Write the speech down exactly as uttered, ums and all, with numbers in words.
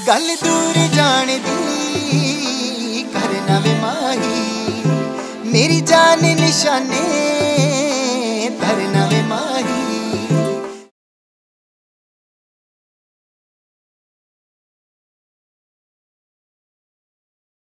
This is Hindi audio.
गल दूर जान दी करना वे माही, मेरी जान निशाने धरना